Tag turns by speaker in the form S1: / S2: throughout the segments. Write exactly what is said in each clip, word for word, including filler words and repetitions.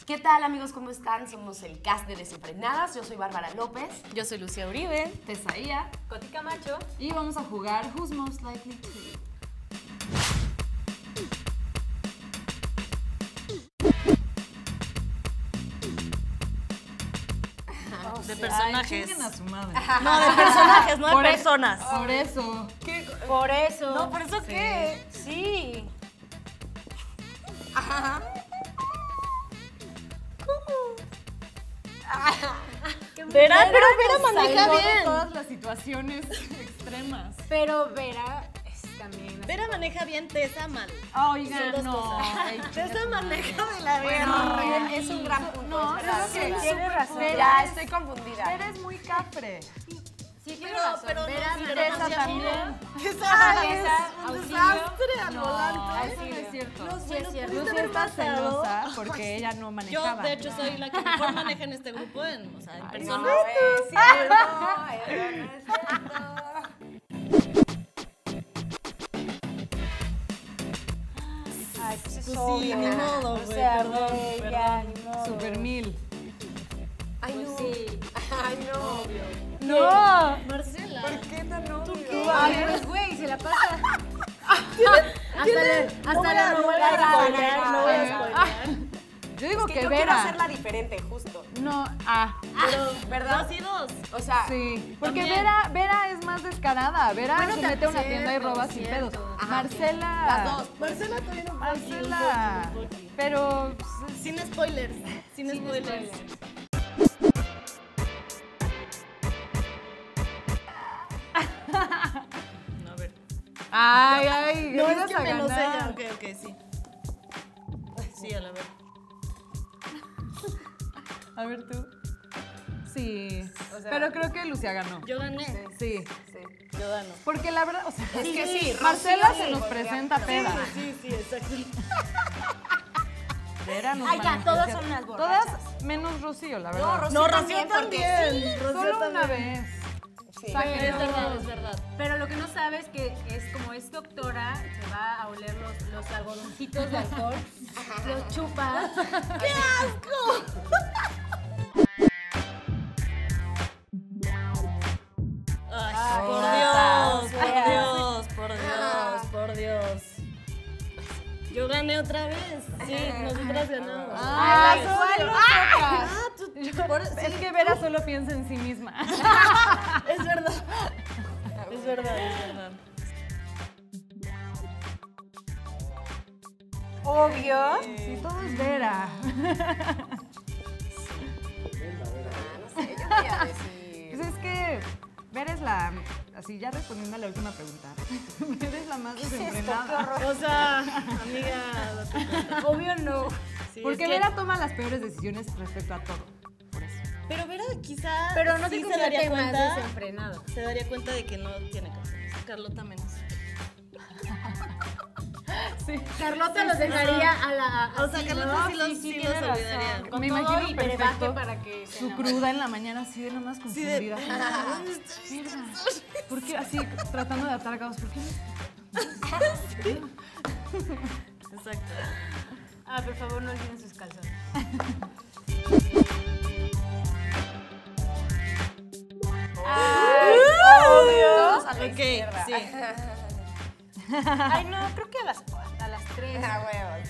S1: ¿Qué tal, amigos? ¿Cómo están? Somos el cast de Desenfrenadas. Yo soy Bárbara López.
S2: Yo soy Lucía Uribe.
S3: Tesaía.
S2: Coti Camacho.
S3: Y vamos a jugar Who's Most Likely To.
S2: De personajes.
S3: Ay, a su madre.
S2: No, de personajes, no de
S3: Por e-
S2: personas.
S3: Por eso.
S2: ¿Qué?
S1: Por eso.
S2: No, ¿por eso qué?
S1: Sí.
S2: Verá, pero Vera
S3: Salvó
S2: maneja
S3: de
S2: bien.
S3: todas las situaciones extremas.
S4: Pero Vera es también...
S2: Vera maneja bien, Tessa mal.
S3: Oigan,
S2: Son dos
S3: no.
S2: cosas.
S3: Ay,
S2: Tessa maneja de la
S1: Bueno,
S2: verga.
S1: es un gran punto.
S3: No,
S1: es verdad,
S3: es que
S1: es verdad.
S4: tienes razón.
S1: Ya estoy confundida.
S3: Eres muy cafre.
S4: Sí, tiene
S2: Pero,
S4: razón.
S2: pero
S4: Vera
S2: no,
S4: maneja
S2: pero
S3: Tessa
S2: no,
S3: también.
S2: Tessa
S4: Ay,
S2: es
S4: Tessa,
S2: un
S4: auxilio.
S2: desastre al
S3: No,
S2: volante.
S3: eso no es cierto.
S2: No,
S4: Sí,
S2: bueno,
S4: es cierto.
S2: pudiste
S3: Lucy
S2: haber
S3: está
S2: matado.
S3: celosa porque ella no
S2: Yo,
S3: manejaba.
S2: de hecho, soy la que mejor maneja en este grupo, en, o sea, en
S1: No
S2: personas.
S1: es cierto, eso no es cierto.
S4: Ay, pues es
S2: Pues sí,
S4: obvio.
S2: ni modo,
S4: O
S2: güey,
S4: sea,
S2: perdón,
S4: güey,
S2: perdón.
S4: ya, ni modo.
S3: Super mil.
S1: Ay,
S4: Pues
S1: no.
S4: sí.
S1: Ay, no.
S3: No.
S2: Marcela.
S1: ¿Por qué tan obvio?
S4: Ay, pues güey, se la pasa. Hasta le,
S2: No voy
S4: hasta
S2: a-
S4: le
S2: no voy
S4: vuelve
S2: a
S4: a dar.
S2: spoilear, no voy a spoilear.
S3: Yo digo
S1: Es que,
S3: que
S1: yo quiero
S3: Vera.
S1: hacerla diferente, justo.
S3: No, ah.
S2: Pero,
S1: ¿verdad?
S2: Dos y dos.
S1: O sea,
S3: Sí, porque
S2: También.
S3: Vera, Vera es más descarada. Vera
S4: Bueno,
S3: se mete a una
S4: también,
S3: tienda y roba
S4: cierto,
S3: sin
S4: cierto.
S3: pedos.
S1: Ajá.
S3: Marcela.
S1: las dos.
S2: Marcela todavía no
S3: Marcela.
S2: un poqui, un poqui.
S3: Pero pues,
S2: Sin spoilers. Sin, spoilers. No, a ver.
S3: ay, ay,
S2: No,
S3: ibas
S2: es que
S3: a
S2: me lo sé ya.
S3: ganar.
S2: Ok, ok, sí. Sí, a la ver.
S3: A ver tú. Sí.
S1: O sea,
S3: pero creo que Lucía ganó.
S2: Yo gané.
S3: Sí.
S1: Sí.
S2: Yo gano.
S3: Porque la verdad, o sea,
S1: Es que sí,
S3: Marcela
S1: Rocío
S3: se nos
S1: sí,
S3: presenta peda.
S2: Sí, sí, exacto.
S3: Vera nos
S4: Ay, ya,
S3: maneja.
S4: todas son unas borrachas.
S3: Todas menos Rocío, la
S1: No,
S3: verdad.
S1: Rocío
S2: No,
S1: también,
S2: Rocío
S1: porque
S2: también. Rocío
S3: Solo una
S2: también.
S3: vez.
S1: Sí.
S3: Sáquenlo.
S2: Es verdad, es verdad.
S4: Pero lo que no sabes que es como es doctora, que va a oler los, los algodoncitos de alcohol, los chupa.
S2: ¡Qué asco! Ay, por Dios, por Dios, por Dios, por Dios. Yo gané otra vez. Sí, nosotras ganamos.
S3: Ay,
S4: Ay, ¿cuál
S3: Ah,
S2: Ah, tú, por-
S3: es que Vera solo piensa en sí misma.
S2: es verdad. Es verdad, es verdad.
S4: Obvio.
S3: Sí, todo es Vera.
S1: No sé, yo voy a decir.
S3: Pues es que Vera es la, así ya respondiendo a la última pregunta, Vera es la más desenfrenada.
S2: O sea, amiga, date cuenta.
S4: Obvio no.
S2: Sí,
S3: Porque
S2: es que-
S3: Vera toma las peores decisiones respecto a todo. Por eso.
S2: Pero Vera quizá
S4: Pero no
S2: sí
S4: te
S2: se daría
S4: convierte más
S2: cuenta.
S4: desenfrenado.
S2: Se daría cuenta de que no tiene calzones. Carlota menos.
S3: Sí.
S4: Carlota los dejaría a la...
S2: O sea,
S4: así,
S2: Carlota
S4: ¿no?
S2: sí los,
S4: Sí,
S2: sí
S4: sí,
S2: los
S4: tiene razón.
S2: olvidaría.
S4: Con
S3: Me
S4: todo
S3: imagino
S4: y brebaje
S3: perfecto
S4: para que se
S3: Su
S4: enamore.
S3: cruda en la mañana así de nomás
S2: Sí, de-
S3: confundida. ¿Por qué así tratando de atar cabos? ¿Por qué no?
S2: Exacto.
S4: Ah, por favor, no olviden sus calzones.
S1: Todos a la
S2: Ok,
S1: izquierda.
S2: sí.
S4: Ay, no, creo que a las, a las tres.
S1: A huevo, sí.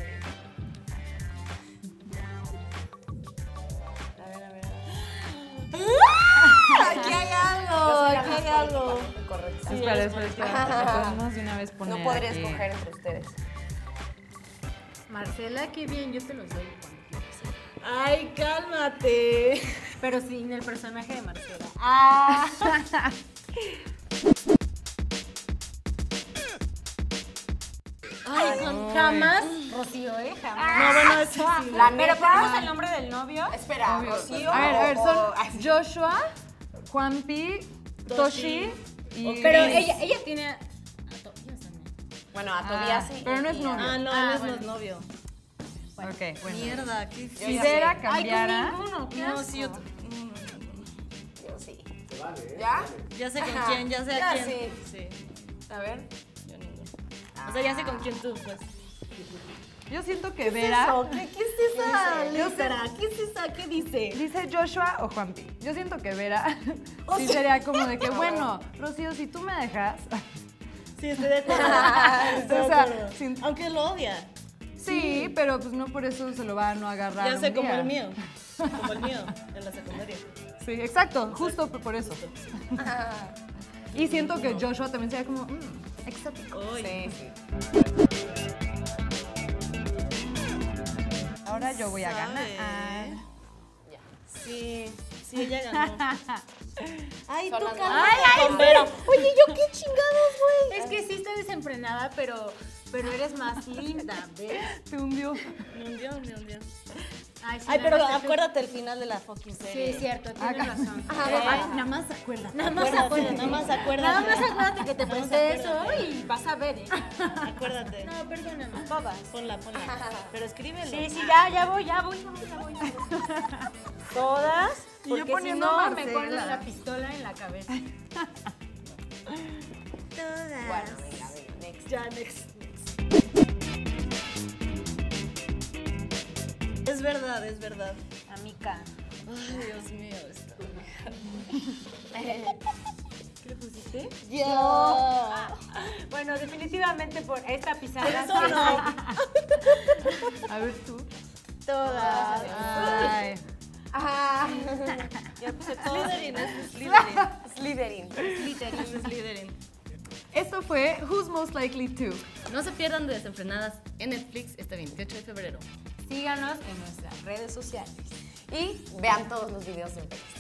S2: A ver, a ver. Aquí hay algo, aquí hay algo.
S1: Correcto.
S3: espera, espera, espera. Podemos de una vez poner
S1: No podría
S3: aquí.
S1: escoger entre ustedes.
S4: Marcela, qué bien, yo te los doy cuando quieras.
S2: Ay, cálmate.
S4: Pero sin el personaje de Marcela. Ah.
S2: Ay, con
S4: Jamás, Rocío, ¿eh? Jamás.
S2: No, bueno, eso sí.
S1: La
S4: Pero
S1: neta.
S4: ponemos el nombre del novio.
S1: Espera,
S3: Obvio.
S1: Rocío.
S3: A ver, a ver,
S1: o-
S3: son
S1: o- ay, sí.
S3: Joshua, Juanpi, Toshi y...
S4: Pero ella, ella tiene a Tobias también.
S1: Bueno, a
S3: Ah,
S1: Tobias sí.
S3: pero no es
S1: y-
S3: novio.
S2: Ah, no,
S4: Ah,
S2: no es
S4: bueno.
S2: más novio.
S3: Ok, bueno.
S2: Mierda, qué
S1: Yo
S3: Si
S1: ya
S3: Vera
S1: sé.
S3: cambiara...
S4: Ay, con ninguno, qué
S2: No,
S4: asco.
S2: sí, yo. t- no, no, no, no.
S1: Yo sí. ¿Ya?
S2: Ya sé con
S1: Ajá.
S2: quién, ya sé a
S1: Ya
S2: quién.
S1: sí.
S2: Sí,
S1: A ver.
S2: yo ninguno. O sea, ya sé con quién tú, pues.
S3: Yo siento que
S2: ¿Qué
S3: Vera...
S2: es eso? ¿Qué, qué es esa
S3: Yo
S2: letra? ¿Qué es esa? ¿Qué dice?
S3: Dice Joshua o Juanpi. Yo siento que Vera
S2: O
S3: sí
S2: sea-
S3: sería como de que, bueno, Rocío, si tú me dejas...
S2: Sí, estoy de acuerdo. Estoy de
S3: O sea,
S2: acuerdo.
S3: sin-
S2: Aunque lo odia.
S3: Sí, pero pues no por eso se lo va a no agarrar.
S2: Ya sé,
S3: un
S2: como
S3: día.
S2: el mío. Como el mío, en la secundaria.
S3: Sí, exacto, justo por eso. Y siento que Joshua también sería como, mm, exótico.
S2: Uy.
S1: Sí, sí.
S3: Ahora yo voy a
S2: ¿Sabe?
S3: ganar.
S2: Sí, sí, ella ganó. Ay,
S1: Son
S2: tú
S1: las
S2: cállate con Vera. Oye, ¿yo qué chingados, güey?
S4: Es que sí estoy desenfrenada, pero, pero eres más linda, ¿ves?
S3: Te hundió.
S2: Me hundió, me hundió.
S4: Ay, sí,
S2: Ay,
S4: nada
S2: pero
S4: más te-
S2: acuérdate el final de la fucking
S4: Sí,
S2: serie.
S4: es cierto, tienes razón.
S3: Ay, nada más acuérdate.
S4: Nada más
S2: Acuérdate,
S4: acuérdate.
S2: nada más acuérdate.
S4: Nada más acuérdate que te
S2: Nada más
S4: presté eso
S2: acuérdate.
S4: y vas a ver, ¿eh?
S2: Acuérdate.
S4: No, perdóname. Babas.
S2: Ponla, ponla. Pero escríbelo.
S4: Sí, sí, ya, ya voy, ya voy, ya voy, ya voy. Ya voy. Todas,
S3: Y yo
S4: porque si
S3: poniendo
S4: no
S3: a
S4: me
S3: Marcela.
S4: ponen la pistola en la cabeza.
S2: Todas.
S1: Bueno, venga, venga, next.
S2: Ya, next. Es verdad, es verdad.
S4: Amica.
S2: Ay, Dios mío, esto.
S4: ¿Qué le pusiste?
S2: Yo.
S4: Bueno, definitivamente por esta pizarra.
S2: Eso no.
S3: A ver tú.
S2: Todas.
S3: Ay.
S1: Ah,
S2: Ya puse Slytherin, es Slytherin.
S1: Slytherin.
S2: Slytherin, es Slytherin.
S3: Esto fue Who's Most Likely To.
S2: No se pierdan de Desenfrenadas en Netflix este veintiocho de febrero.
S4: Síganos en nuestras redes sociales.
S1: Y vean todos los videos en Facebook.